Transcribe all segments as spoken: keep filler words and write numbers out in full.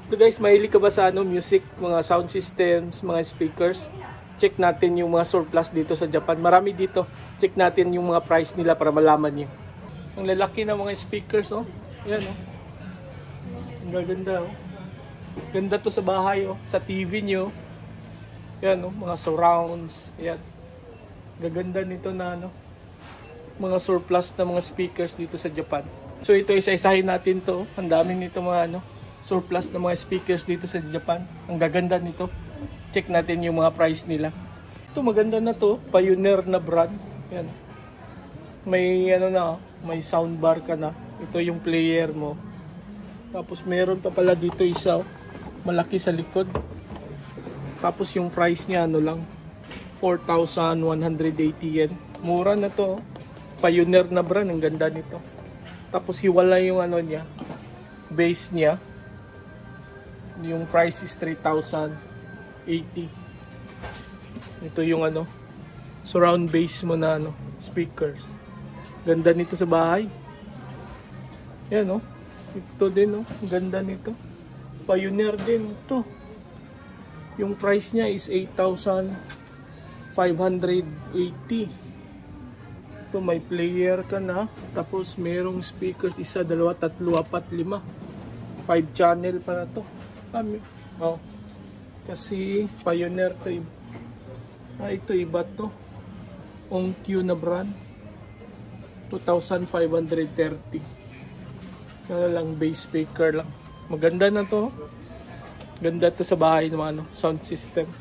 So guys, mahilig ka ba sa ano, music, mga sound systems, mga speakers? Check natin yung mga surplus dito sa Japan. Marami dito. Check natin yung mga price nila para malaman nyo. Ang lalaki ng mga speakers, oh. Yan, oh. Ang gaganda, oh. Ganda to sa bahay, oh. Sa T V nyo. Yan, oh. Mga surrounds. Yan. Gaganda nito na, ano, mga surplus na mga speakers dito sa Japan. So ito, isa-isahin natin to. Ang dami nito mga, ano, surplus na mga speakers dito sa Japan. Ang gaganda nito. Check natin yung mga price nila. Ito maganda na to, Pioneer na brand. Yan. May ano na, may soundbar ka na. Ito yung player mo. Tapos meron pa pala dito isa, malaki sa likod. Tapos yung price niya ano lang, four thousand one hundred eighty yen. Mura na to. Pioneer na brand, ang ganda nito. Tapos hiwala yung ano niya, base niya. Yung price is three thousand eighty. Ito yung ano, surround base mo na ano, speakers. Ganda nito sa bahay. Yan, oh. Ito din, oh. Ganda nito. Pioneer din ito. Yung price niya is eight thousand five hundred eighty. Ito may player ka na. Tapos merong speakers, isa, dalawa, tatlo, apat, lima. five channel para to. Kami. Oh. Kasi Pioneer to. Ah, ito iba to. Onkyo na brand. two thousand five hundred thirty. Kaya lang bass speaker lang. Maganda na to. Ganda to sa bahay ng ano, sound system.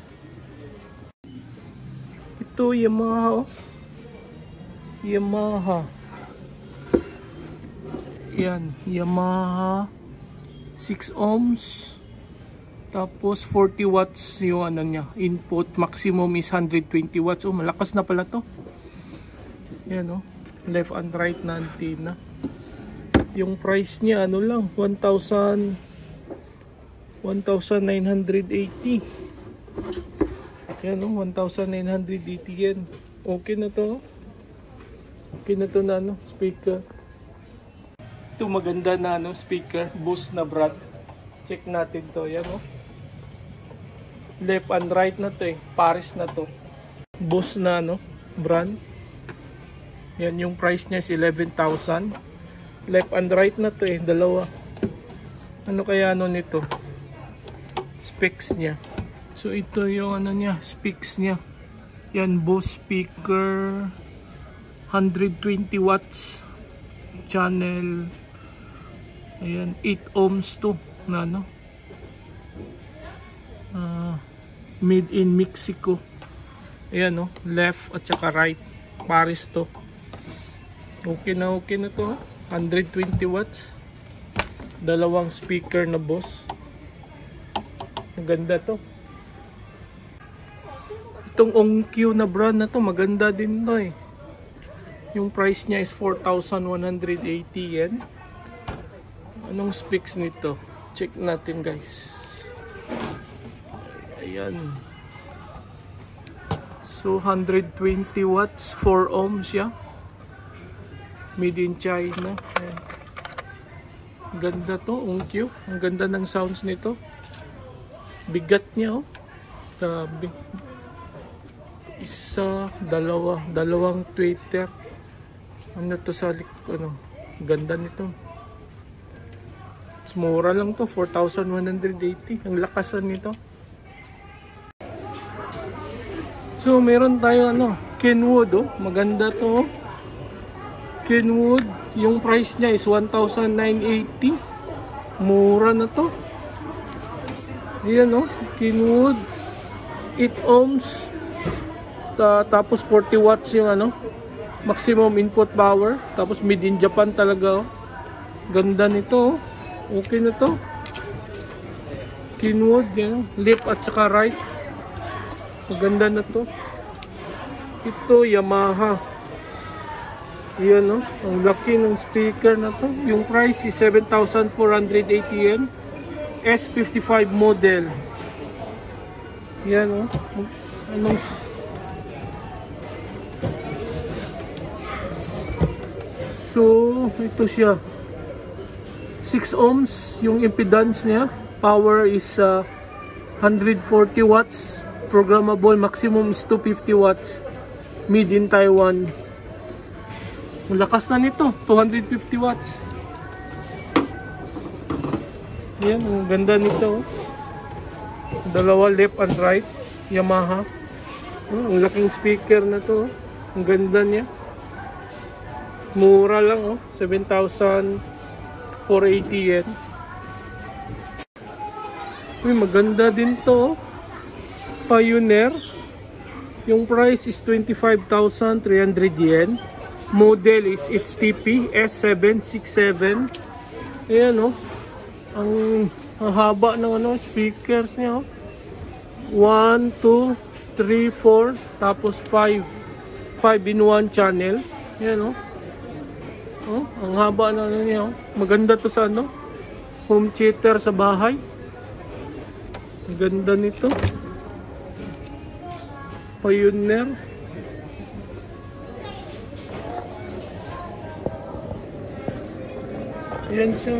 Ito Yamaha, oh. Yamaha. Yan, Yamaha six ohms. Tapos forty watts yung ano niya, input. Maximum is one hundred twenty watts. Oh, malakas na pala to. Yan, oh. Left and right na antenna. Yung price niya ano lang, one thousand nine hundred eighty. Yan, oh, one thousand nine hundred eighty yen. Okay na to. Okay na to na ano, speaker. Ito maganda na ano, speaker, Bose na brand. Check natin to, yan, oh. Left and right na to, eh. Paris na to. Bose na ano, brand. Yan yung price niya is eleven thousand. Left and right na to, eh, dalawa. Ano kaya ano nito? Specs niya. So ito yung ano niya, specs niya. Yan, Bose speaker, one hundred twenty watts channel. Ayan, eight ohms to na ano. Uh, made in Mexico. Ayan, oh, left at saka right. Paris to. Okay na, okay na to. one hundred twenty watts. Dalawang speaker na Bose. Maganda to. Itong Onkyo na brand na to, maganda din to, eh. Yung price niya is four thousand one hundred eighty yen. Anong specs nito? Check natin, guys. Ayan. So one hundred twenty watts, four ohms siya. Made in China. Ayan. Ganda to, Onkyo. Ang ganda ng sounds nito. Bigat niya, oh. Grabe. Isa, dalawa, dalawang tweeter. Ano to sa ano? Ganda nito. Mura lang to, four thousand one hundred eighty. Ang lakasan nito. So meron tayo ano, Kenwood, oh. Maganda to, oh. Kenwood, yung price niya is one thousand nine hundred eighty. Mura na to. Ayan, oh, Kenwood, eight ohms. Ta tapos forty watts yung ano, maximum input power. Tapos made in Japan talaga, oh. Ganda nito, oh. Okay na to. Kenwood, yan, left at saka right. Maganda na to. Ito Yamaha. Yan, no, ang laki ng speaker na to. Yung price is seven thousand four hundred eighty yen. S fifty-five model. Yan, no. Anong So ito siya, six ohms yung impedance niya. Power is uh, one hundred forty watts. Programmable, maximum is two hundred fifty watts. Made in Taiwan. Ang lakas na nito, two hundred fifty watts. Yan, ang ganda nito. Dalawa left and right. Yamaha. Oh, ang laking speaker na to. Ang ganda niya. Mura lang, oh. seven thousand four hundred eighty yen. Uy, maganda din to. Pioneer. Yung price is twenty-five thousand three hundred yen. Model is H T P S seven sixty-seven. Ayan, oh. Ang, ang haba ng ano, speakers niya, oh. one, two, three, four, tapos five. five in one channel. Ayan, oh. Oh, ang haba na ano niya, oh. Maganda to sa ano, home theater sa bahay. Ang ganda nito. Pioneer. Yan siya.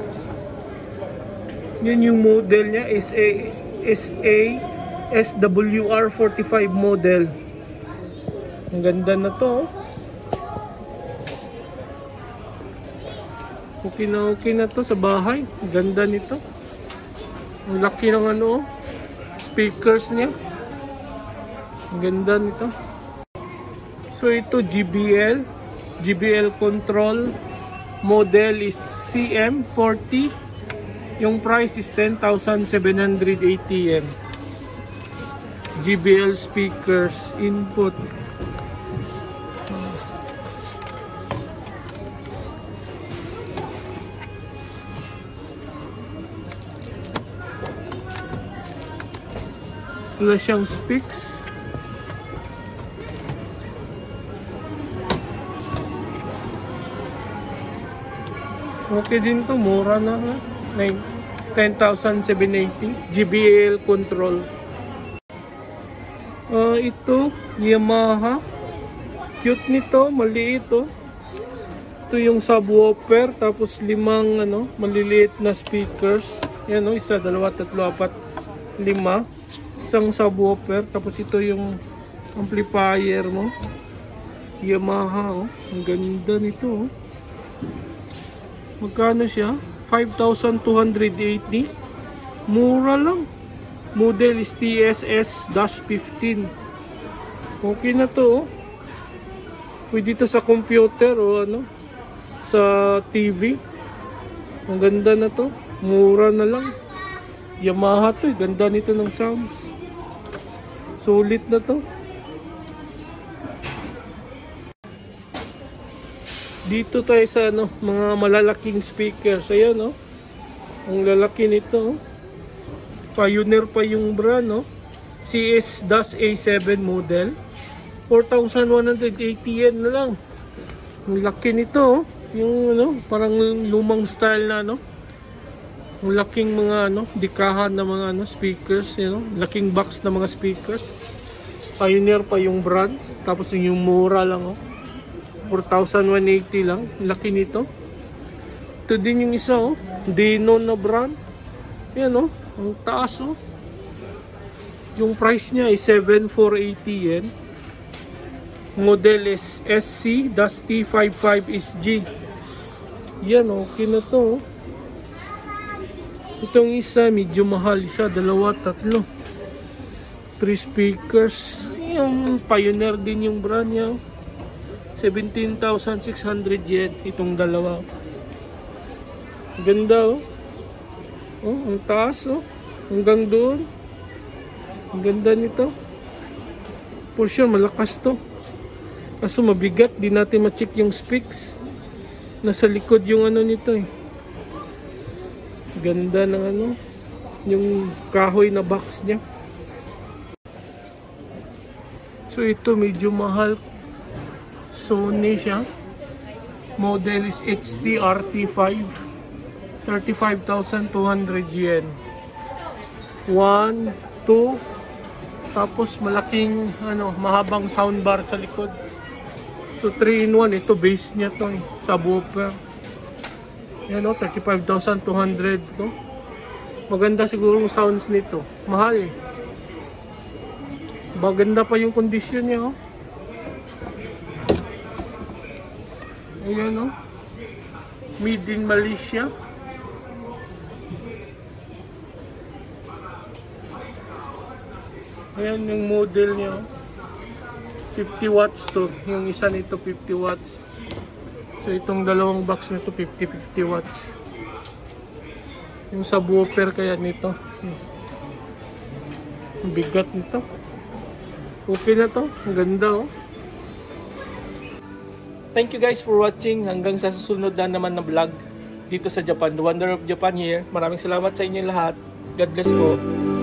Yan yung model niya, S A S A S W R forty-five model. Ang ganda na to, oh. Okay na okay na to sa bahay. Ganda nito. Ang laki ng ano, speakers niya. Ang ganda nito. So ito G B L. G B L control. Model is C M forty. Yung price is ten thousand seven hundred eighty yen. G B L speakers input. Wala siyang speaks. Okay din to, mura na, ten thousand seven hundred eighty. G B L control. Uh, ito Yamaha. Cute nito, maliit, oh. Ito yung subwoofer, tapos limang ano, maliliit na speakers. Yan, oh, isa, dalawa, tatlo, apat, lima. Isang subwoofer, tapos ito yung amplifier mo. Yamaha, oh. Ang ganda nito, oh. Magkano siya? five thousand two hundred eighty. Mura lang. Model is T S S fifteen. Okay na to, oh. Pwede ito sa computer o ano, sa T V. Ang ganda na to. Mura na lang. Yamaha to, eh. Ganda nito ng sounds. Sulit na to. Dito tayo sa ano, mga malalaking speakers. Ayan, oh. Ang lalaki nito, oh. Pioneer pa yung brand, no? C S A seven model. four thousand one hundred eighty yen na lang. Ang laki nito, oh. Yung ano, parang lumang style na, no? Ang laking mga ano, dikahan na mga ano, speakers, you know? Laking box na mga speakers. Pioneer pa yung brand. Tapos yung mura lang, oh. four thousand one hundred eighty lang. Laki nito. Ito din yung isa, oh. Denon na brand. Yan, oh. Ang taas, oh. Yung price niya is seven thousand four hundred eighty yen. Model is S C T fifty-five S G. Yan, okay na to, oh. Itong isa, medyo mahal. Isa, dalawa, tatlo. Three speakers. Yung Pioneer din yung brand niya. seventeen thousand six hundred yen. Itong dalawa. Ganda, oh. Oh, ang taas, oh. Hanggang doon. Ang ganda nito. For sure, malakas to. Kaso mabigat. Di natin ma-check yung specs. Nasa likod yung ano nito, eh. Ganda ng ano, yung kahoy na box niya. So ito medyo mahal. Sony siya. Model is H T R T five. thirty-five thousand two hundred yen. one, two. Tapos malaking ano, mahabang soundbar sa likod. So three in one. Ito base niya to, eh, subwoofer. Yan, o, thirty-five thousand two hundred to. Maganda siguro yung sounds nito. Mahal eh. Maganda pa yung condition niya, oh. Ayan, oh. Made in Malaysia. Ayan yung model niya, oh. fifty watts to. Yung isa nito fifty watts. So itong dalawang box nito fifty fifty watts. Yung subwoofer kaya nito. Ang bigat nito. Okay na to. Ang ganda, oh. Thank you guys for watching. Hanggang sa susunod na naman na vlog dito sa Japan. The Wonder of Japan here. Maraming salamat sa inyo lahat. God bless po.